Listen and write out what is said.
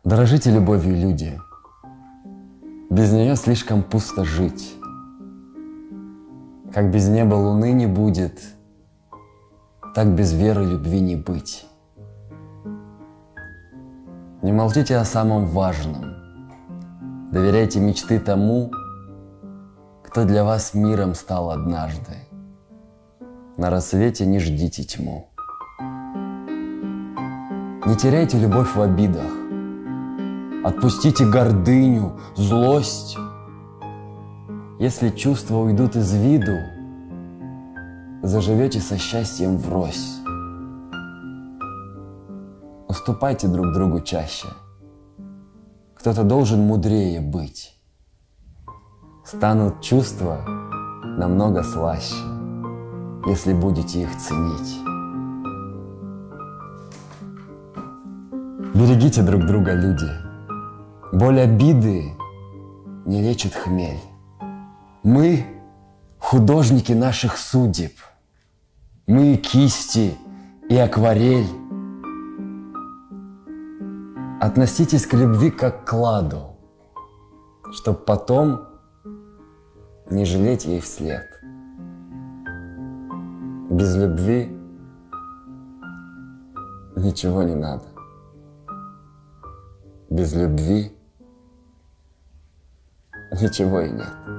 Дорожите любовью, люди. Без нее слишком пусто жить. Как без неба луны не будет, так без веры любви не быть. Не молчите о самом важном. Доверяйте мечты тому, кто для вас миром стал однажды. На рассвете не ждите тьму. Не теряйте любовь в обидах. Отпустите гордыню, злость. Если чувства уйдут из виду, заживете со счастьем врозь. Уступайте друг другу чаще. Кто-то должен мудрее быть. Станут чувства намного слаще, если будете их ценить. Берегите друг друга, люди. Боль обиды не лечит хмель. Мы — художники наших судеб. Мы — кисти и акварель. Относитесь к любви как к кладу, чтоб потом не жалеть ей вслед. Без любви ничего не надо. Без любви ничего и нет.